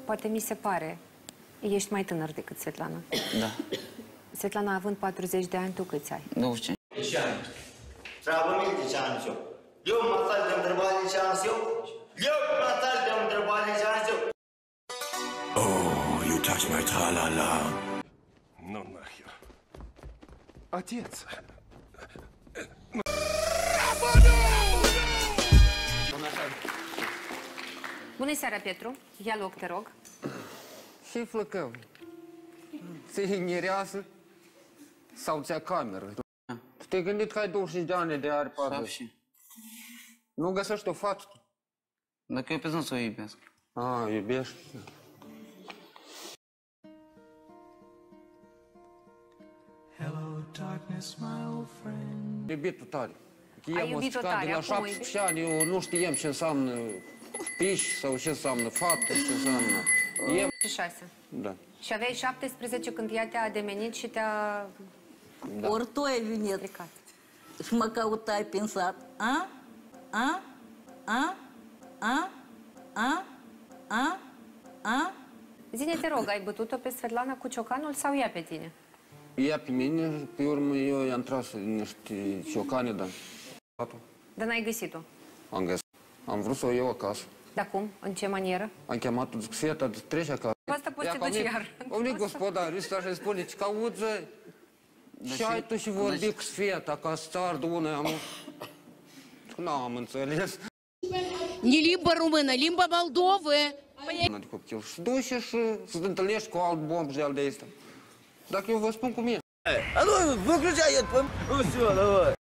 poate mi se pare, ești mai tânăr decât Svetlana. Da. Svetlana, având 40 de ani, tu câți ai? 25. Ce ani? Treabă mie de ce ani eu. Eu mă stai de întrebare de ce ani eu. Eu mă stai de întrebare de ce ani eu. Oh, you touch my tra-la-la. Ну нахер. Отец. Bună seara, Petru. Ia loc, te rog. Ce-i flăcău? Ți-i mireasă? Sau ți-a cameră? Tu te-ai gândit că ai 25 de ani de are 40? Și. Nu găsești o fată? Dacă eu pe zi să o iubesc. A, iubești? Hello, darkness, my old friend. Iubit-o tare. Ai iubit-o tare, de la acum o 17 ani, eu nu știam ce înseamnă piși sau ce înseamnă fată, ce înseamnă... Și 6. Da. Și aveai 17 când ea te-a ademenit și te-a... Da. Ori tu ai venit Plecat. și mă căutai pensat. A? A? A? A? A? A? A? Zine, te rog, ai bătut-o pe Svetlana cu ciocanul sau ea pe tine? Ea pe mine, pe urmă eu i-am tras niște ciocane, dar... Dar n-ai găsit-o. Am găsit. Am vrut să o iau acasă. Dar cum? În ce manieră? Am chemat-o, zic, Sveta, treci acasă. Asta poți să te duci iar. Au venit gospodarul ăsta și spune, că auzi, și ai tu și vorbi cu Sveta, ca să-ți ardă una, am... N-am înțeles. Не limba română, limba moldovă. De copil. Și duci și să te întâlnești cu alt bomb de-al de ăsta. Dacă eu vă spun cum e. А ну, выключай этот, ну все, давай.